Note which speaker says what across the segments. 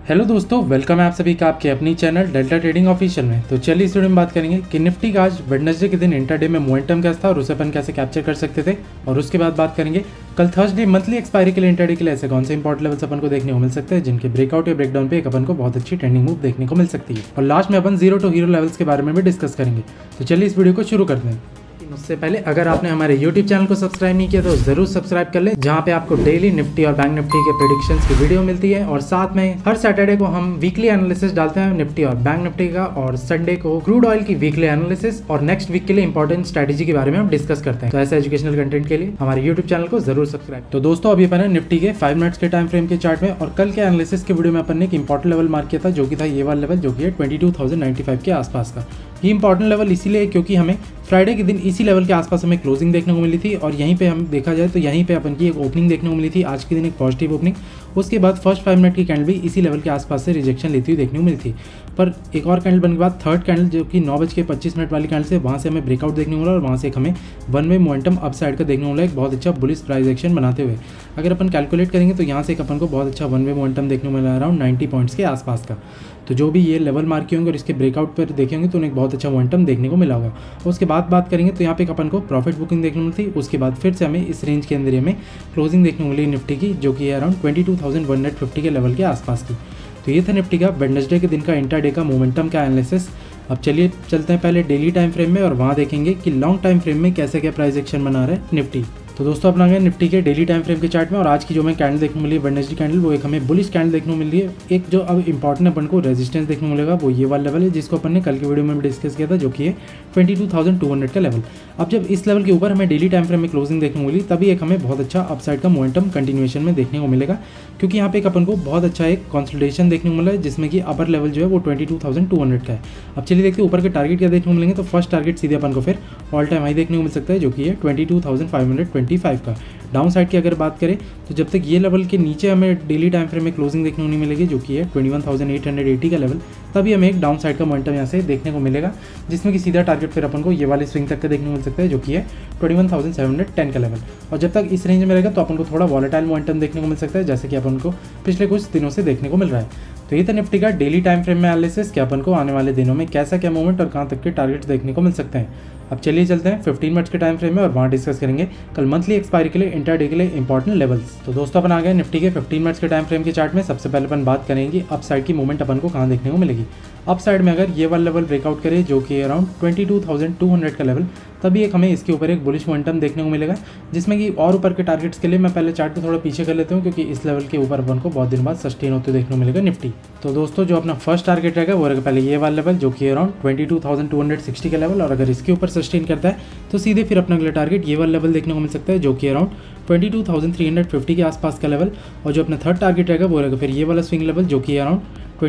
Speaker 1: Hello दोस्तों, welcome है आप सभी का आपके अपनी चैनल डेल्टा ट्रेडिंग ऑफिशियल में। तो चलिए इस वीडियो में बात करेंगे कि निफ्टी का आज वेडनेसडे के दिन इंटरडे में मोमेंटम क्या था और उसे अपन कैसे कैप्चर कर सकते थे। और उसके बाद बात करेंगे कल थर्सडे मंथली एक्सपायरी के लिए इंटरडे के लिए ऐसे कौन से इंपॉर्टेंट लेवल्स अपन को देखने को मिल सकते हैं जिनके ब्रेकआउट या ब्रेकडाउन पे एक अपन को बहुत अच्छी ट्रेंडिंग मूव देखने को मिल सकती है। और लास्ट में अपन जीरो टू हीरो लेवल्स के बारे में भी डिस्कस करेंगे। तो चलिए इस वीडियो को शुरू करते हैं। उससे पहले अगर आपने हमारे YouTube चैनल को सब्सक्राइब नहीं किया तो जरूर सब्सक्राइब कर ले, जहाँ पे आपको डेली निफ्टी और बैंक निफ्टी के प्रेडिक्शंस की वीडियो मिलती है। और साथ में हर सैटरडे को हम वीकली एनालिसिस डालते हैं निफ्टी और बैंक निफ्टी का, और संडे को क्रूड ऑयल की वीकली एनालिसिस और नेक्स्ट वीक के लिए इंपॉर्टेंट स्ट्रेटेजी के बारे में हम डिस्कस करते हैं। तो ऐसे एजुकेशनल कंटेंट के लिए हमारे यूट्यूब चैनल को जरूर सब्सक्राइब। तो दोस्तों अभी अपन निफ्टी के 5 मिनट्स के टाइम फ्रेम के चार्ट में और कल के एनालिसिस के वीडियो में अपन ने एक इंपॉर्टेंट लेवल मार्क किया था, जो कि था ये वाला लेवल, जो कि है 22,095 के आसपास का। ये इंपॉर्टेंट लेवल इसीलिए क्योंकि हमें फ्राइडे के दिन इसी लेवल के आसपास हमें क्लोजिंग देखने को मिली थी, और यहीं पे हम देखा जाए तो यहीं पे अपन की एक ओपनिंग देखने को मिली थी आज के दिन, एक पॉजिटिव ओपनिंग। उसके बाद फर्स्ट 5 मिनट की कैंडल भी इसी लेवल के आसपास से रिजेक्शन लेती हुई देखने को मिली थी। पर एक और कैंडल बनने के बाद थर्ड कैंडल, जो कि 9:25 वाली कैंडल से, वहाँ से हमें ब्रेकआउट देखने को मिला और वहाँ से एक हमें one way momentum upside का देखने को मिला, एक बहुत अच्छा बुलिश प्राइस एक्शन बनाते हुए। अगर अपन कैलकुलेट करेंगे तो यहाँ से एक अपन को बहुत अच्छा वन वे मोमेंटम देखने को मिला अराउंड 90 पॉइंट्स के आसपास का। तो जो भी ये लेवल मार्क किए होंगे और इसके ब्रेकआउट पर देखे होंगे तो उन्हें एक बहुत अच्छा मोमेंटम देखने को मिला होगा। उसके बाद बात करेंगे तो यहाँ पे अपन को प्रॉफिट बुकिंग देखने को मिलती। उसके बाद फिर से हमें इस रेंज के अंदर हमें क्लोजिंग देखने को मिली निफ्टी की, जो कि अराउंड 22,150 के लेवल के आसपास की। तो ये था निफ्टी का वेडनेसडे के दिन का इंट्राडे का मोमेंटम का एनालिसिस। अब चलिए चलते हैं पहले डेली टाइम फ्रेम में, और वहाँ देखेंगे कि लॉन्ग टाइम फ्रेम में कैसे क्या प्राइस एक्शन बना रहा है निफ्टी। तो दोस्तों अपना गए निफ्टी के डेली टाइम फ्रेम के चार्ट में, और आज की जो हमें कैंडल देखने को मिली है वेडनेसडे कैंडल, वो एक हमें बुलिश कैंडल देखने को मिल रही है। एक जो अब इंपॉर्टेंट अपन को रेजिस्टेंस देखने को मिलेगा वो ये वाला लेवल है, जिसको अपन ने कल की वीडियो में भी डिस्कस किया था, जो कि है 22,200 का लेवल। अब जब इस लेवल के ऊपर हमें डेली टाइम फ्रेम में क्लोजिंग देखने को मिली, तभी एक हमें बहुत अच्छा अपसाइड का मोमेंटम कंटिन्यूएशन में देखने को मिलेगा, क्योंकि यहाँ पे एक अपन को बहुत अच्छा एक कंसोलिडेशन देखने को मिला है, जिसमें कि अपर लेवल जो है वो 22,200 का है। अब चलिए देखते हैं ऊपर के टारगेट क्या देखने को मिलेंगे। तो फर्स्ट टारगेट सीधे अपन को फिर ऑल टाइम हाई देखने को मिल सकता है, जो कि है 22,525 का। डाउन साइड की अगर बात करें तो जब तक ये लेवल के नीचे हमें डेली टाइम फ्रेम में क्लोजिंग देखने को नहीं मिलेगी, जो कि है 21,880 का लेवल, तभी हमें एक डाउन साइड का मोमेंटम यहाँ से देखने को मिलेगा, जिसमें कि सीधा टारगेट फिर अपन को ये वाले स्विंग तक का देखने को मिल सकता है, जो कि है 21,710 का लेवल। और जब तक इस रेंज में रहेगा तो अपन को थोड़ा वॉलेटाइल मोमेंटम देखने को मिल सकता है, जैसे कि अपन को पिछले कुछ दिनों से देखने को मिल रहा है। तो ये था निफ्टी का डेली टाइम फ्रेम में एनालिसिस कि अपन को आने वाले दिनों में कैसा क्या मूवमेंट और कहाँ तक के टारगेट्स देखने को मिल सकते हैं। अब चलिए चलते हैं 15 मिनट्स के टाइम फ्रेम में, और वहाँ डिस्कस करेंगे कल मंथली एक्सपायरी के लिए इंटरडे के लिए इंपॉर्टेंट लेवल्स। तो दोस्तों अपन आ गए निफ्टी के 15 मिनट्स के टाइम फ्रेम के चार्ट में। सबसे पहले अपन बात करेंगे अप साइड की मूवमेंट अपन को कहाँ देखने को मिलेगी। अप साइड में अगर ये वाला लेवल ब्रेकआउट करे, जो कि अराउंड 22,200 का लेवल, तभी एक हमें इसके ऊपर एक बुलिश मोमेंटम देखने को मिलेगा, जिसमें कि और ऊपर के टारगेट्स के लिए मैं पहले चार्ट को थोड़ा पीछे कर लेता हूँ, क्योंकि इस लेवल के ऊपर अपन को बहुत दिन बाद सस्टेन होते देखने को मिलेगा निफ्टी। तो दोस्तों जो अपना फर्स्ट टारगेट रहेगा वो रहेगा पहले ये वाला लेवल, जो कि अराउंड 22,260 का लेवल, और अगर इसके ऊपर सस्टेन करता है तो सीधे फिर अपना अगला टारगेट ये वाला लेवल देखने को मिल सकता है, जो कि अराउंड 22,350 के आसपास का लेवल। और जो अपना थर्ड टारगेट रहेगा वो रहेगा फिर ये वाला स्विंग लेवल, जो कि अराउंड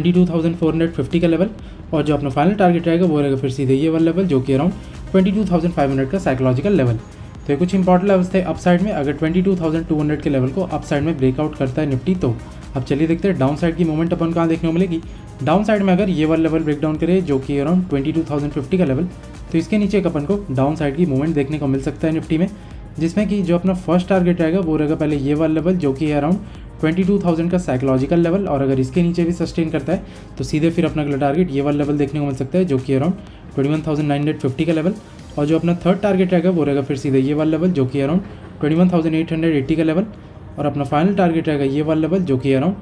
Speaker 1: 22,450 का लेवल। और जो अपना फाइनल टारगेट रहेगा वो रहेगा फिर सीधे ये वाला लेवल, जो कि अराउंड 22,500 का साइकोलॉजिकल लेवल। तो ये कुछ इंपॉर्टेंट लेवल्स थे अप साइड में। अगर 22,200 के लेवल को अप साइड में ब्रेकआउट करता है निफ्टी, तो अब चलिए देखते हैं डाउन साइड की मूवमेंट अपन कहाँ देखने को मिलेगी। डाउन साइड में अगर ये वाला लेवल ब्रेकडाउन करे, जो कि अराउंड 22,050 का लेवल, तो इसके नीचे एक अपन को डाउन साइड की मूवमेंट देखने को मिल सकता है निफ्टी में, जिसमें कि जो अपना फर्स्ट टारगेट रहेगा वो रहेगा पहले ये वाला लेवल, जो कि अराउंड 22,000 का साइकोलॉजिकल लेवल। और अगर इसके नीचे भी सस्टेन करता है तो सीधे फिर अपना अगला टारगेट ये वाला लेवल देखने को मिल सकता है, जो कि अराउंड 21,950 का लेवल। और जो अपना थर्ड टारगेट रहेगा वो रहेगा फिर सीधे ये वाला लेवल, जो कि अराउंड 21,880 का लेवल। और अपना फाइनल टारगेट रहेगा ये वाला लेवल, जो कि अराउंड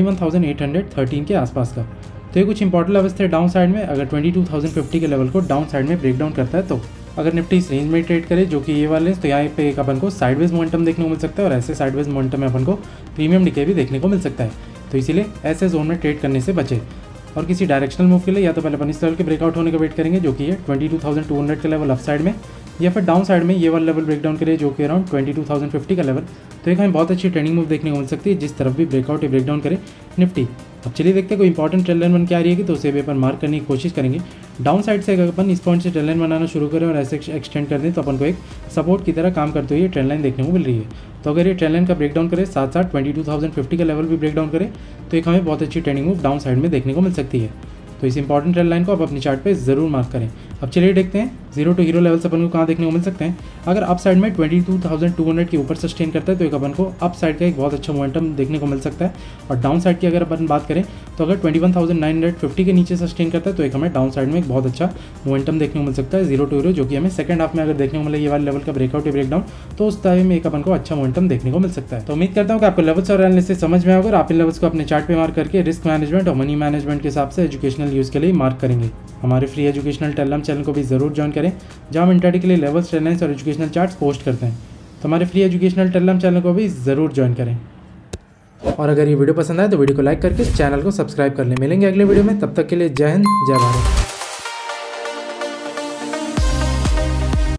Speaker 1: 21,813 के आसपास का। तो ये कुछ इंपॉर्टेंट लेवल्स थे डाउन साइड में। अगर 22,050 के लेवल को डाउन साइड में ब्रेक डाउन करता है, तो अगर निफ्टी इस रेंज में ट्रेड करे, जो कि ये वाले, तो यहाँ पे एक अपन को साइडवेज मोमेंटम देखने को मिल सकता है, और ऐसे साइडवेज मोमेंटम में अपन को प्रीमियम डिके भी देखने को मिल सकता है। तो इसीलिए ऐसे जोन में ट्रेड करने से बचे। और किसी डायरेक्शनल मूव के लिए या तो पहले अपन इस लेवल के ब्रेकआउट होने का वेट करेंगे, जो कि है 22,200 के लेवल अप साइड में, या फिर डाउन साइड में ये वाला लेवल ब्रेकडाउन करे, जो कि अराउंड 22,050 का लेवल। तो एक हमें बहुत अच्छी ट्रेंडिंग मूव देखने को मिल सकती है, जिस तरफ भी ब्रेकआउट या ब्रेकडाउन करे निफ्टी। अब चलिए देखते हैं कोई इंपॉर्टेंट ट्रेंड लाइन बन के आ रही है, तो उसे भी अपन मार्क करने की कोशिश करेंगे। डाउन साइड से अगर अपन इस पॉइंट से ट्रेंड लाइन बनाना शुरू करें और ऐसे एक्सटेंड कर दें, तो अपन को एक सपोर्ट की तरह काम करते हुए ट्रेंड लाइन देखने को मिल रही है। तो अगर ये ट्रेंड लाइन का ब्रेकडाउन करे, साथ साथ 22,050 का लेवल भी ब्रेकडाउन करे, तो एक हमें बहुत अच्छी ट्रेंडिंग मूव डाउन साइड में देखने को मिल सकती है। तो इस इंपॉर्टेंट ट्रेंड लाइन को आप अपनी चार्ट पे ज़रूर मार्क करें। अब चलिए देखते हैं जीरो टू हीरो लेवल्स अपन को कहाँ देखने को मिल सकते हैं। अगर अप साइड में 22,200 के ऊपर सस्टेन करता है तो एक अपन को अप साइड का एक बहुत अच्छा मोमेंटम देखने को मिल सकता है। और डाउन साइड की अगर अपन बात करें तो अगर 21,950 के नीचे सस्टेन करता है तो एक हमें डाउन साइड में एक बहुत अच्छा मोमेंटम देखने को मिल सकता है जीरो टू हीरो, जो कि हमें सेकंड हाफ में अगर देखने को मिले ये वाले लेवल का ब्रेकआउट या ब्रेकडाउन, तो उस टाइम में एक अपन को अच्छा मोमेंटम देखने को मिल सकता है। तो उम्मीद करता हूँ कि आपको लेवल्स और एनालिसिस समझ में आएगा। आप इन लेवल्स को अपने चार्ट पे मार्क करके रिस्क मैनेजमेंट और मनी मैनेजमेंट के हिसाब से एजुकेशनल यूज़ के लिए मार्क करेंगे। हमारे फ्री एजुकेशनल टेलीग्राम चैनल को भी ज़रूर ज्वाइन करें, जहाँ हम इंट्राडे के लिए लेवल्स, ट्रेंड लाइन्स और एजुकेशनल चार्ट्स पोस्ट करते हैं। तो हमारे फ्री एजुकेशनल टेलीग्राम चैनल को भी ज़रूर ज्वाइन करें। और अगर ये वीडियो पसंद आए तो वीडियो को लाइक करके चैनल को सब्सक्राइब कर लें। मिलेंगे अगले वीडियो में, तब तक के लिए जय हिंद, जय भारत।